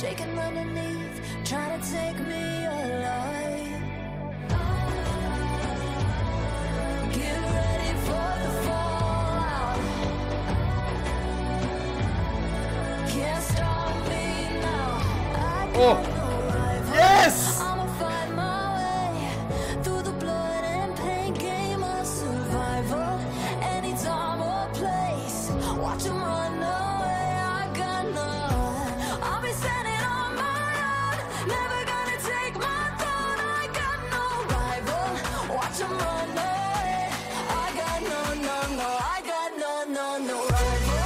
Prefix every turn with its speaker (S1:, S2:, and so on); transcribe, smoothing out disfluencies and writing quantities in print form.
S1: shaking underneath, trying to take me alive. Get ready for the fallout. Can't stop me now. I got no rival.
S2: Yes!
S1: I'ma find my way through the blood and pain, game of survival. Any time or place, watch 'em run away. I got none. I'll be standing on my own, never gonna take my throne. I got no rival, watch 'em run away. I got no, I got no rival.